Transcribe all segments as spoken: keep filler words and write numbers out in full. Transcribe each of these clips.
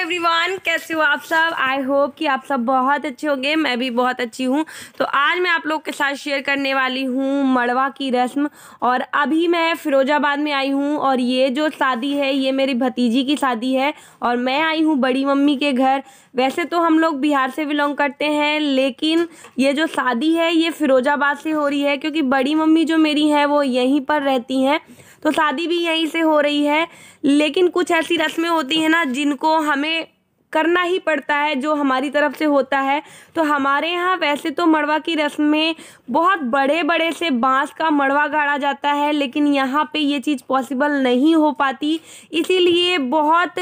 Everyone, कैसे हो आप सब। आई होप कि आप सब बहुत अच्छे होंगे। मैं भी बहुत अच्छी हूँ। तो आज मैं आप लोग के साथ शेयर करने वाली हूँ मड़वा की रस्म। और अभी मैं फिरोजाबाद में आई हूँ और ये जो शादी है ये मेरी भतीजी की शादी है और मैं आई हूँ बड़ी मम्मी के घर। वैसे तो हम लोग बिहार से बिलोंग करते हैं, लेकिन ये जो शादी है ये फिरोजाबाद से हो रही है क्योंकि बड़ी मम्मी जो मेरी है वो यहीं पर रहती हैं, तो शादी भी यहीं से हो रही है। लेकिन कुछ ऐसी रस्में होती हैं ना जिनको हमें करना ही पड़ता है, जो हमारी तरफ से होता है। तो हमारे यहाँ वैसे तो मड़वा की रस्म में बहुत बड़े बड़े से बांस का मड़वा गाड़ा जाता है, लेकिन यहाँ पे ये चीज़ पॉसिबल नहीं हो पाती, इसीलिए बहुत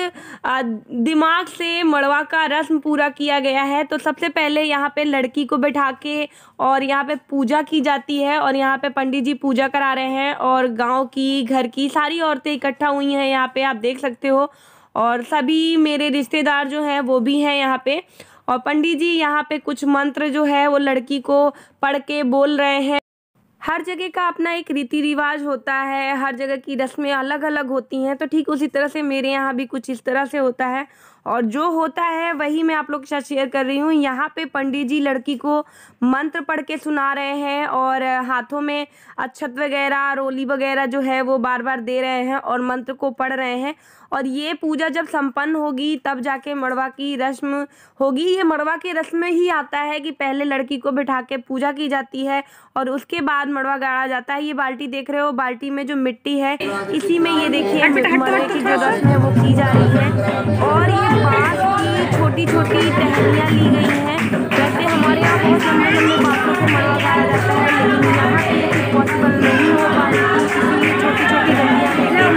दिमाग से मड़वा का रस्म पूरा किया गया है। तो सबसे पहले यहाँ पे लड़की को बैठा के और यहाँ पे पूजा की जाती है और यहाँ पे पंडित जी पूजा करा रहे हैं और गाँव की घर की सारी औरतें इकट्ठा हुई हैं यहाँ पे, आप देख सकते हो। और सभी मेरे रिश्तेदार जो हैं वो भी हैं यहाँ पे और पंडित जी यहाँ पे कुछ मंत्र जो है वो लड़की को पढ़ के बोल रहे हैं। हर जगह का अपना एक रीति रिवाज होता है, हर जगह की रस्में अलग अलग होती हैं, तो ठीक उसी तरह से मेरे यहाँ भी कुछ इस तरह से होता है और जो होता है वही मैं आप लोग के साथ शेयर कर रही हूँ। यहाँ पे पंडित जी लड़की को मंत्र पढ़ के सुना रहे हैं और हाथों में अक्षत वगैरह रोली वगैरह जो है वो बार बार दे रहे हैं और मंत्र को पढ़ रहे हैं। और ये पूजा जब संपन्न होगी तब जाके मड़वा की रस्म होगी। ये मड़वा की रस्म में ही आता है कि पहले लड़की को बिठा के पूजा की जाती है और उसके बाद मड़वा गाड़ा जाता है। ये बाल्टी देख रहे हो, बाल्टी में जो मिट्टी है इसी में ये देखिए मड़वे की जो रस्म है वो की जा रही है। और ये बांस की छोटी छोटी टहनियाँ ली गई हैं। वैसे हमारे यहाँ बहुत लंबे लंबे बांसों से मड़वा गाड़ा जाता है, लेकिन यहाँ पे ये चीज़ पॉसिबल नहीं हो पा रही, इसलिए छोटी छोटी डंडियाँ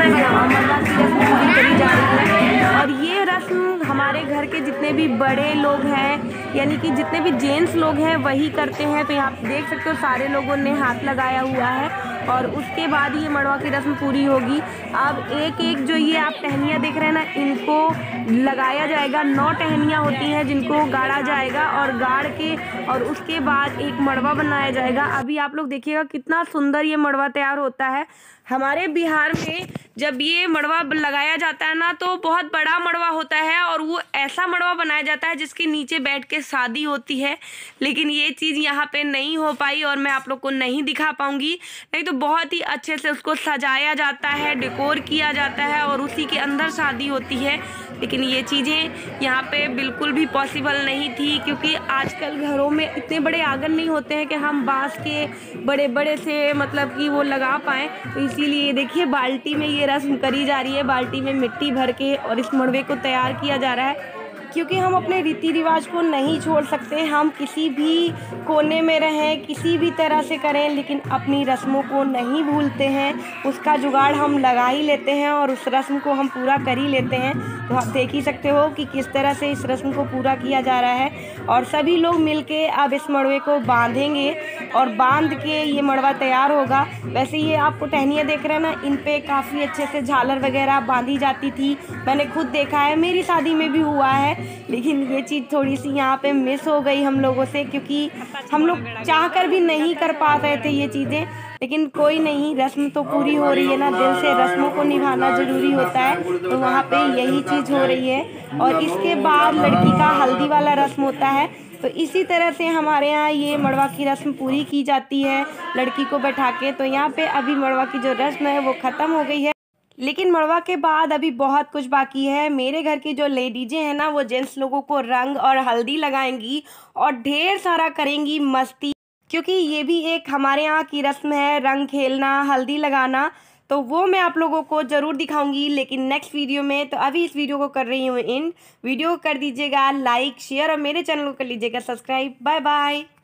मड़वा की रस्म पूरी करी जा रही है। और ये रस्म हमारे घर के जितने भी बड़े लोग हैं, यानी कि जितने भी जेंट्स लोग हैं वही करते हैं। तो यहाँ देख सकते हो सारे लोगों ने हाथ लगाया हुआ है और उसके बाद ये मड़वा की रस्म पूरी होगी। अब एक एक जो ये आप टहनियाँ देख रहे हैं ना, इनको लगाया जाएगा। नौ टहनियाँ होती हैं जिनको गाड़ा जाएगा और गाड़ के और उसके बाद एक मड़वा बनाया जाएगा। अभी आप लोग देखिएगा कितना सुंदर ये मड़वा तैयार होता है। हमारे बिहार में जब ये मड़वा लगाया जाता है ना तो बहुत बड़ा मड़वा होता है और वो ऐसा मड़वा बनाया जाता है जिसके नीचे बैठ के शादी होती है, लेकिन ये चीज़ यहाँ पे नहीं हो पाई और मैं आप लोग को नहीं दिखा पाऊँगी। नहीं तो बहुत ही अच्छे से उसको सजाया जाता है, डेकोर किया जाता है और उसी के अंदर शादी होती है, लेकिन ये चीज़ें यहाँ पे बिल्कुल भी पॉसिबल नहीं थी क्योंकि आजकल घरों में इतने बड़े आंगन नहीं होते हैं कि हम बांस के बड़े बड़े से मतलब कि वो लगा पाएँ। तो इसीलिए देखिए बाल्टी में ये रस्म करी जा रही है, बाल्टी में मिट्टी भर के और इस मड़वे को तैयार किया जा रहा है क्योंकि हम अपने रीति रिवाज को नहीं छोड़ सकते। हम किसी भी कोने में रहें, किसी भी तरह से करें, लेकिन अपनी रस्मों को नहीं भूलते हैं। उसका जुगाड़ हम लगा ही लेते हैं और उस रस्म को हम पूरा कर ही लेते हैं। तो आप देख ही सकते हो कि किस तरह से इस रस्म को पूरा किया जा रहा है और सभी लोग मिलके अब इस मड़वे को बांधेंगे और बांध के ये मड़वा तैयार होगा। वैसे ये आपको टहनियाँ देख रहे हैं ना, इन पे काफ़ी अच्छे से झालर वगैरह बांधी जाती थी, मैंने खुद देखा है, मेरी शादी में भी हुआ है। लेकिन ये चीज़ थोड़ी सी यहाँ पे मिस हो गई हम लोगों से क्योंकि हम लोग चाहकर भी नहीं कर पा रहे थे ये चीज़ें, लेकिन कोई नहीं, रस्म तो पूरी हो रही है ना, दिल से रस्मों को निभाना ज़रूरी होता है। तो वहाँ पे यही चीज़ हो रही है और इसके बाद लड़की का हल्दी वाला रस्म होता है। तो इसी तरह से हमारे यहाँ ये मड़वा की रस्म पूरी की जाती है लड़की को बैठा के। तो यहाँ पे अभी मड़वा की जो रस्म है वो ख़त्म हो गई है, लेकिन मड़वा के बाद अभी बहुत कुछ बाकी है। मेरे घर की जो लेडीजें हैं ना वो जेंट्स लोगों को रंग और हल्दी लगाएंगी और ढेर सारा करेंगी मस्ती, क्योंकि ये भी एक हमारे यहाँ की रस्म है, रंग खेलना, हल्दी लगाना। तो वो मैं आप लोगों को ज़रूर दिखाऊंगी लेकिन नेक्स्ट वीडियो में। तो अभी इस वीडियो को कर रही हूँ इन वीडियो को कर दीजिएगा लाइक शेयर और मेरे चैनल को कर लीजिएगा सब्सक्राइब। Bye bye.